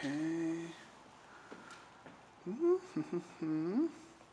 Okay. Mm-hmm.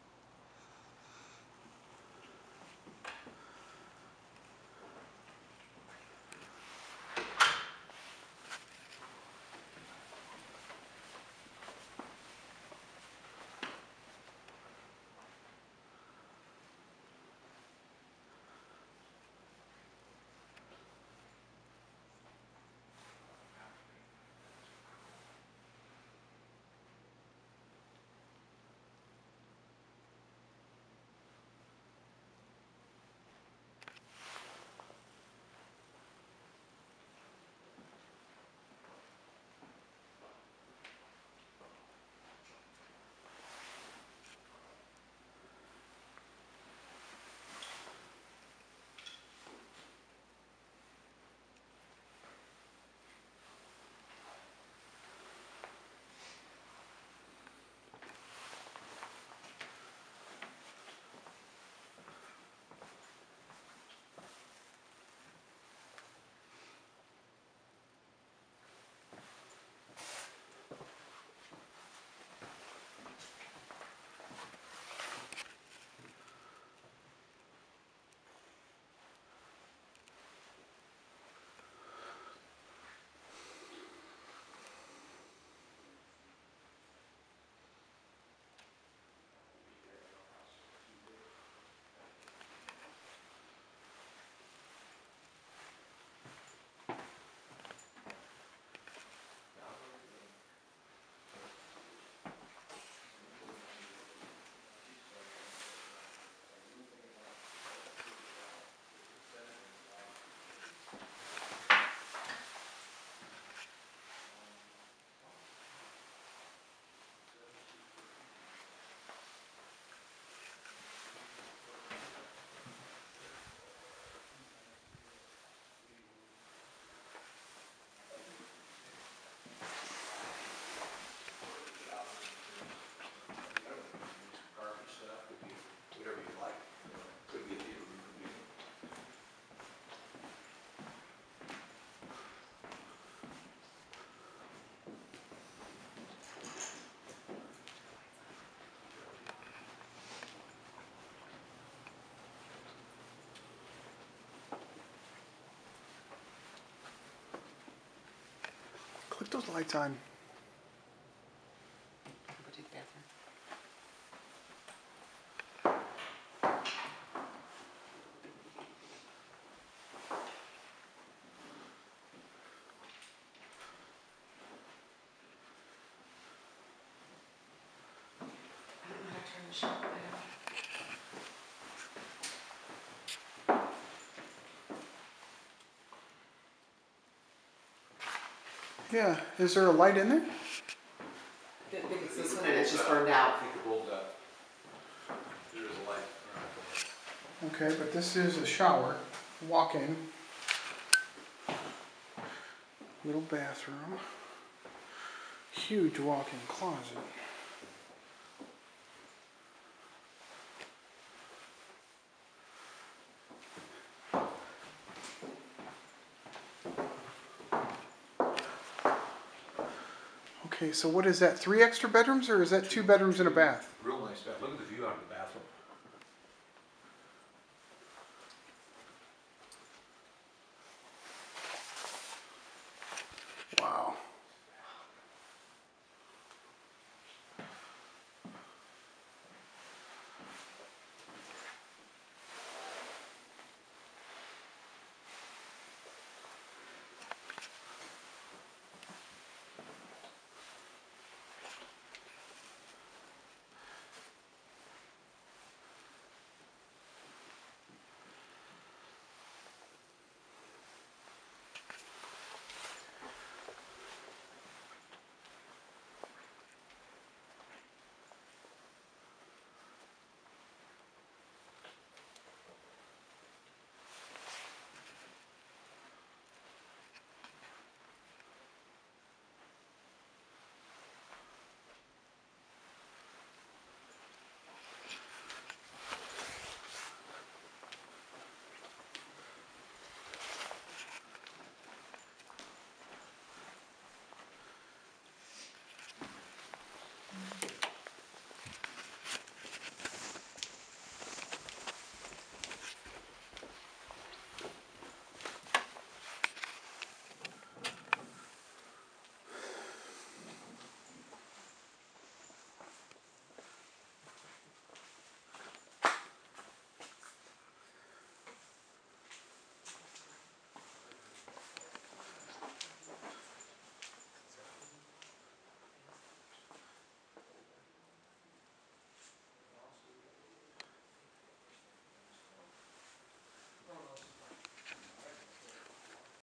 Click those lights on. Go to the bathroom. I don't know how to turn the shower light off. Yeah, is there a light in there? I think it's this one and it's just burned out. I think it rolled up. There is a light. Okay, but this is a shower, walk-in, little bathroom, huge walk-in closet. Okay, so what is that, 3 extra bedrooms or is that 2 bedrooms and a bath? Real nice bath. Look at the view out of the